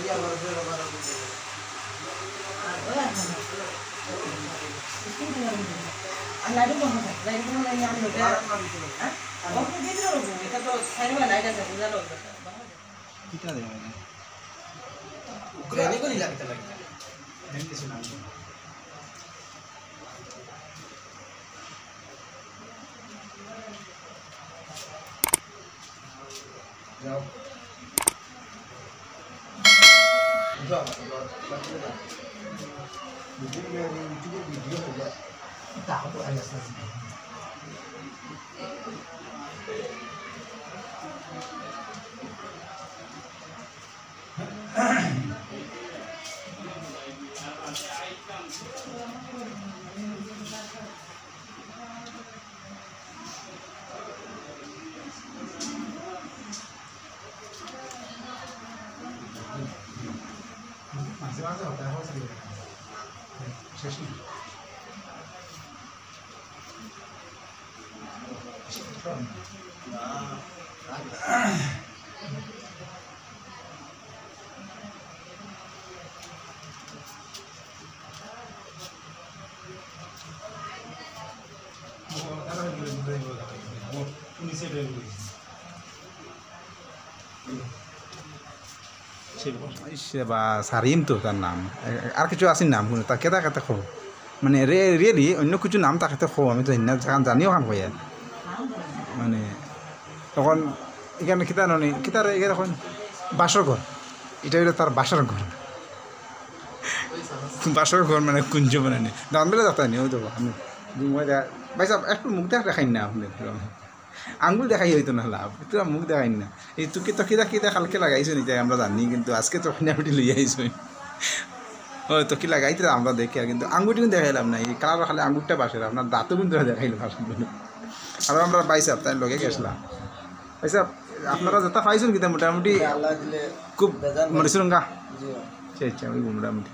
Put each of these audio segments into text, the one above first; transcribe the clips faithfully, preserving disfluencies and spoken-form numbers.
light বন্ধ থাকে light বন্ধ লাগে আমি লোকে হ্যাঁ ওকে দিয়ে দিও এটা তো সাইডে লাইট আছে বুঝালো কিটা দেয় না উগ্রানি করি লাগতে লাগে নেন কিছু না যাও যাও ভিডিও ভিডিও ভিডিও होगा ताको तो आया सर मासे होता है हो सकता है शशि বা সারিম তো তার নাম আর কিছু আসিন নাম শুনে তা কেতা কেতা খো মানে রে রিয়েলি অন্য কিছু নাম তাকে খো আমি তো জানিও খান কই মানে তখন এখানে কিতা ননি কিতার এখন বাসর ঘর এটা হইলো তার বাসর ঘর বাসর ঘর মানে কুঞ্জ মানে নি দাম বেলা যাতা নি হইতো আমি ভাই সাহেব একটু মুখ দেখাই না আপনি আঙ্গুল দেখাই হইতো না লাভ তোরা মুখ দেখাই না এই তুকে তো কিতা কিতা কালকে লাগাইছো নি তাই আমরা জানি কিন্তু আজকে তো খানাপিটি লই আইছো ও তো কি লাগাইতে আমরা দেখি আর কিন্তু আঙ্গুলটি কিন্তু দেখাইলাম না এই কালার খালি আঙ্গুরটা বাসে আপনার দাঁতও কিন্তু দেখাইলো ফার্স্ট আর আমরা ভাই সাহেব তাই লগে গেছিলাম ভাই সাহেব আপনারা যেটা পাইছেন কিতা মোটামুটি খুব মরিসুরঙ্গা আচ্ছা আচ্ছা ওই মোটামুটি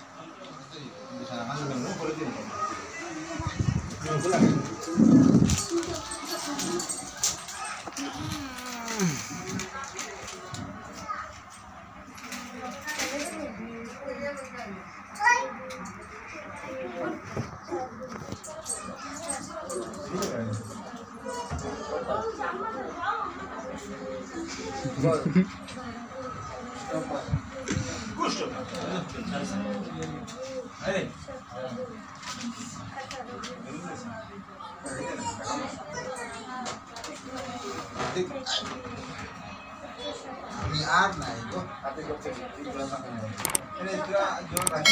আর নাই তো হাতে করতে এগুলো থাকে না এটা এটা জোর রাখি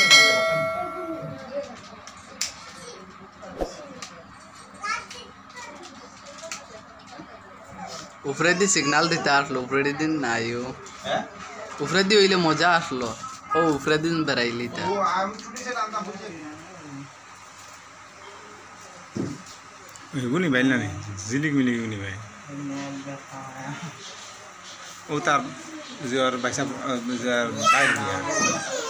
উপরে দি সিগন্যাল দিতে আসলো উপরে দিন নাইও হ্যাঁ উপরে দি হইলে মজা আসলো ও উপরে দিন বেরাইলি তা ও আমি ছুটি সে নাম বলছি এগুনি বাইল না জিলিক মিলিক এগুনি ভাই ও তার যার বাইসা যার বাইর দিয়া